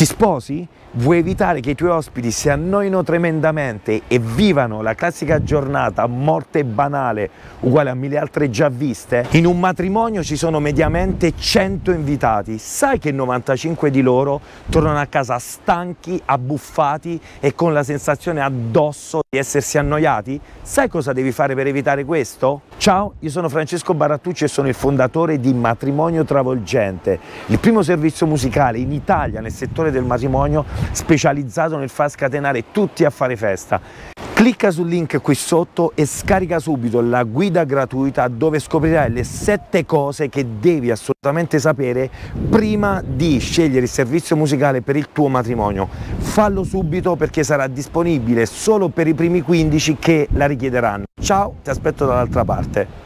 Ti sposi? Vuoi evitare che i tuoi ospiti si annoino tremendamente e vivano la classica giornata morte banale uguale a 1000 altre già viste? In un matrimonio ci sono mediamente 100 invitati. Sai che 95 di loro tornano a casa stanchi, abbuffati e con la sensazione addosso di essersi annoiati? Sai cosa devi fare per evitare questo? Ciao, io sono Francesco Barattucci e sono il fondatore di Matrimonio Travolgente, il primo servizio musicale in Italia nel settore del matrimonio specializzato nel far scatenare tutti a fare festa. Clicca sul link qui sotto e scarica subito la guida gratuita dove scoprirai le 7 cose che devi assolutamente sapere prima di scegliere il servizio musicale per il tuo matrimonio. Fallo subito perché sarà disponibile solo per i primi 15 che la richiederanno. Ciao, ti aspetto dall'altra parte.